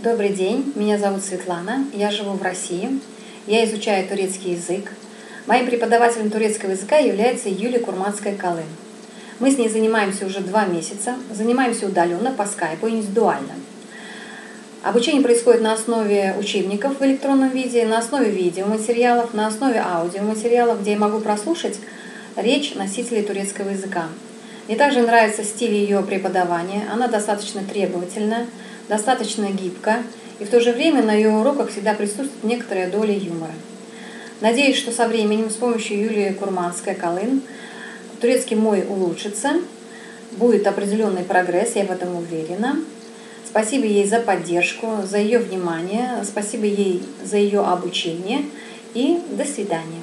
Добрый день, меня зовут Светлана, я живу в России, я изучаю турецкий язык. Моим преподавателем турецкого языка является Юлия Курманская-Калын. Мы с ней занимаемся уже 2 месяца, занимаемся удаленно, по скайпу, индивидуально. Обучение происходит на основе учебников в электронном виде, на основе видеоматериалов, на основе аудиоматериалов, где я могу прослушать речь носителей турецкого языка. Мне также нравится стиль ее преподавания, она достаточно требовательна, достаточно гибка, и в то же время на ее уроках всегда присутствует некоторая доля юмора. Надеюсь, что со временем с помощью Юлии Курманской-Калын турецкий мой улучшится, будет определенный прогресс, я в этом уверена. Спасибо ей за поддержку, за ее внимание, спасибо ей за ее обучение и до свидания.